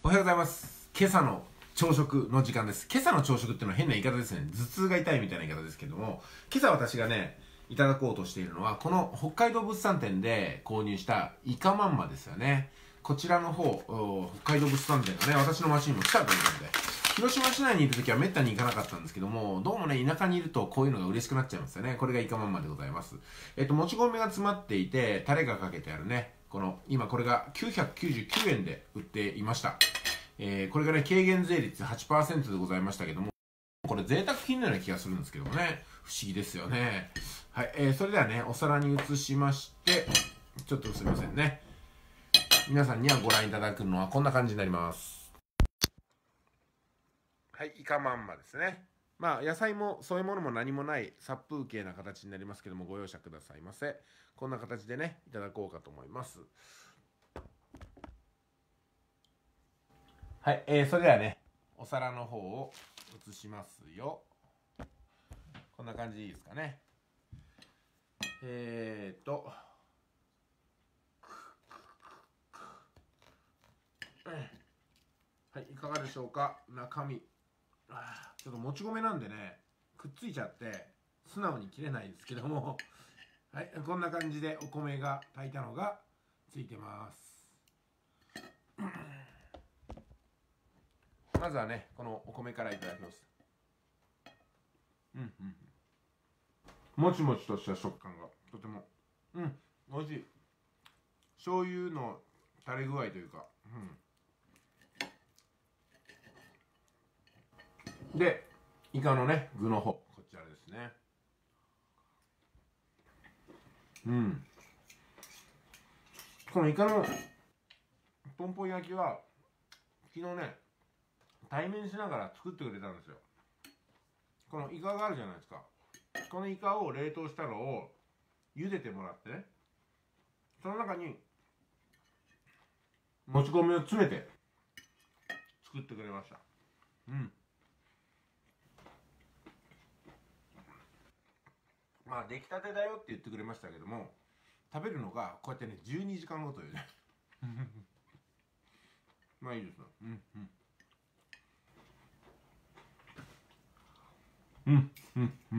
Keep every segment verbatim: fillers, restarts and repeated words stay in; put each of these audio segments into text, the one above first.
おはようございます。今朝の朝食の時間です。今朝の朝食っていうのは変な言い方ですね。頭痛が痛いみたいな言い方ですけども、今朝私がね、いただこうとしているのは、この北海道物産展で購入したイカまんまですよね。こちらの方、北海道物産展がね、私の町にも来たということで、広島市内にいるときはめったに行かなかったんですけども、どうもね、田舎にいるとこういうのが嬉しくなっちゃいますよね。これがイカまんまでございます。えっと、もち米が詰まっていて、タレがかけてあるね、この、今これがきゅうひゃくきゅうじゅうきゅうえんで売っていました。えー、これがね、軽減税率 はちパーセント でございましたけども、これ贅沢品のような気がするんですけどもね、不思議ですよね。はい、えー、それではね、お皿に移しまして、ちょっとすみませんね。皆さんにはご覧いただくのはこんな感じになります。はい、イカまんまですね。まあ、野菜もそういうものも何もない殺風景な形になりますけども、ご容赦くださいませ。こんな形でね、いただこうかと思います。はい、えー、それではね、お皿の方を移しますよ。こんな感じでいいですかね。えーと、はい、いかがでしょうか。中身。あちょっともち米なんでね、くっついちゃって、素直に切れないですけども、はい、こんな感じでお米が炊いたのがついてます。まずはね、このお米からいただきます。うんうん。もちもちとした食感がとても、うん、美味しい。醤油の垂れ具合というか、うん。で、イカのね、具の方、こちらですね。うん。このイカのポンポン焼きは、昨日ね、対面しながら作ってくれたんですよ。このイカがあるじゃないですか。このイカを冷凍したのを茹でてもらってね、その中にもち米を詰めて作ってくれました。うん。まあ出来たてだよって言ってくれましたけども、食べるのがこうやってねじゅうにじかんごというねまあいいですね。うんうんうんうんうん。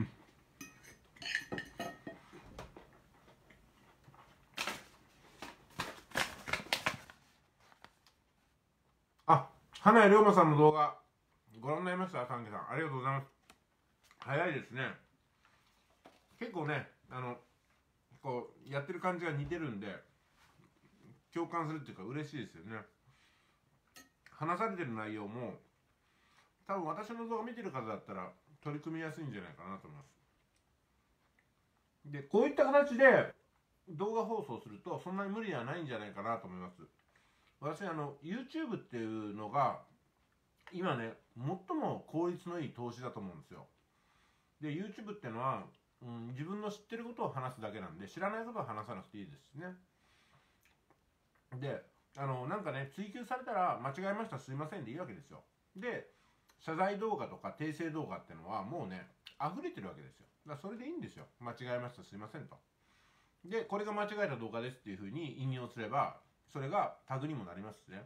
あ、花谷龍馬さんの動画ご覧になりました？関係さん、ありがとうございます。早いですね。結構ね、あのこうやってる感じが似てるんで共感するっていうか嬉しいですよね。話されてる内容も多分私の動画見てる方だったら取り組みやすいんじゃないかなと思います。で、こういった形で動画放送するとそんなに無理ではないんじゃないかなと思います。私あの YouTube っていうのが今ね最も効率のいい投資だと思うんですよ。で YouTube っていうのは、うん、自分の知ってることを話すだけなんで知らないことは話さなくていいですしね。であのなんかね追求されたら間違えましたすいませんでいいわけですよ。で謝罪動画とか訂正動画っていうのはもうね溢れてるわけですよ。だからそれでいいんですよ。間違えましたすいませんと。でこれが間違えた動画ですっていうふうに引用すればそれがタグにもなりますしね。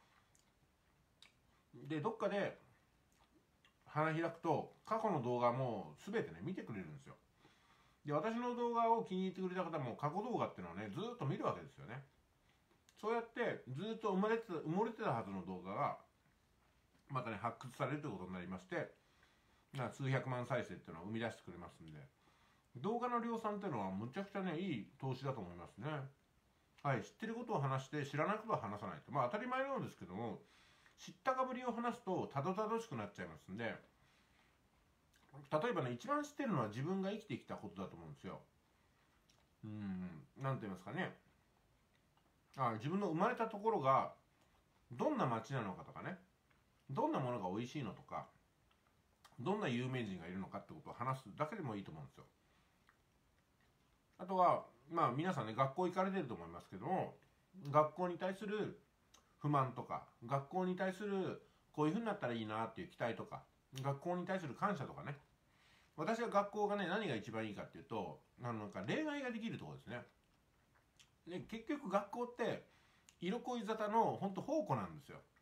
でどっかで花開くと過去の動画も全てね見てくれるんですよ。で私の動画を気に入ってくれた方も過去動画っていうのをねずっと見るわけですよね。そうやってずっと埋もれてた埋もれてたはずの動画がまたね発掘されるということになりまして、数百万再生っていうのを生み出してくれますんで、動画の量産っていうのはむちゃくちゃねいい投資だと思いますね。はい、知ってることを話して知らないことは話さないと、まあ当たり前なんですけども、知ったかぶりを話すとたどたどしくなっちゃいますんで、例えばね一番知ってるのは自分が生きてきたことだと思うんですよ。うーん、なんて言いますかね、あ自分の生まれたところがどんな街なのかとかね、どんなものが美味しいのとか、どんな有名人がいるのかってことを話すだけでもいいと思うんですよ。あとはまあ皆さんね学校行かれてると思いますけども、学校に対する不満とか、学校に対するこういうふうになったらいいなっていう期待とか、学校に対する感謝とかね。私は学校がね何が一番いいかっていうと、なんか恋愛ができるところですね。で結局学校って色恋沙汰の本当宝庫なんですよ。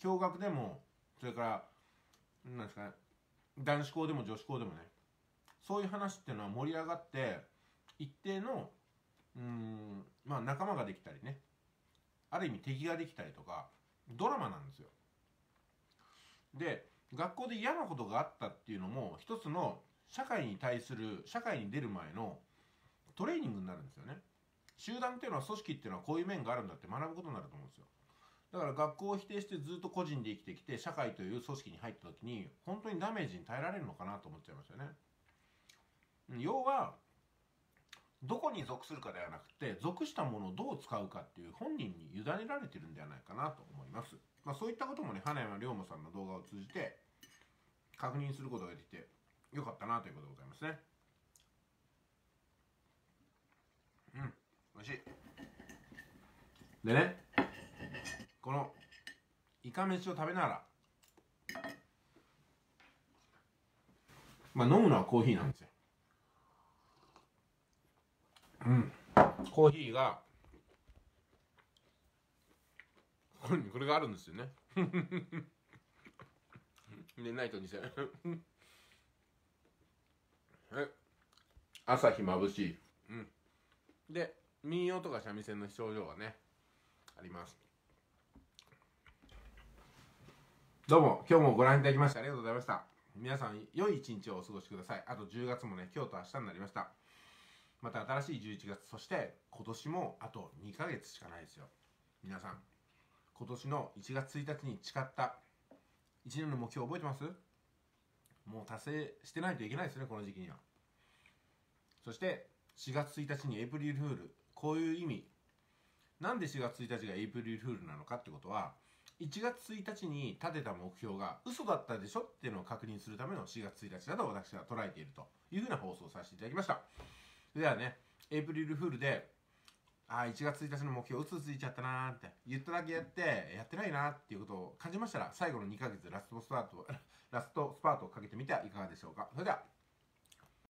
共学でもそれからなんですかね、男子校でも女子校でもね、そういう話っていうのは盛り上がって一定のうーんまあ仲間ができたりね、ある意味敵ができたりとかドラマなんですよ。で学校で嫌なことがあったっていうのも一つの社会に対する社会に出る前のトレーニングになるんですよね。集団っていうのは組織っていうのはこういう面があるんだって学ぶことになると思うんですよ。だから学校を否定してずっと個人で生きてきて社会という組織に入った時に本当にダメージに耐えられるのかなと思っちゃいますよね。要はどこに属するかではなくて属したものをどう使うかっていう本人に委ねられてるんではないかなと思います。まあ、そういったこともね花山龍馬さんの動画を通じて確認することができてよかったなということでございますね。うん、美味しい。でね、このイカ飯を食べながら、まあ飲むのはコーヒーなんですよ。うん、コーヒーがこれこれがあるんですよね。でないとにせんえ朝日まぶしい、うん、で民謡とか三味線の症状がねあります。どうも今日もご覧いただきましてありがとうございました。皆さん良い一日をお過ごしください。あとじゅうがつもね今日と明日になりました。また新しいじゅういちがつ、そして今年もあとにかげつしかないですよ。皆さん今年のいちがつついたちに誓ったいちねんの目標覚えてます？もう達成してないといけないですね、この時期には。そしてしがつついたちにエイプリルフール、こういう意味。なんでしがつついたちがエイプリルフールなのかってことは、いちがつついたちに立てた目標が嘘だったでしょっていうのを確認するためのしがつついたちだと私は捉えているというふうな放送をさせていただきました。ではね、エイプリルフールでああいちがつついたちの目標うつついちゃったなーって言っただけやってやってないなーっていうことを感じましたら、最後のにかげつラストスパートラストスパートをかけてみてはいかがでしょうか。それでは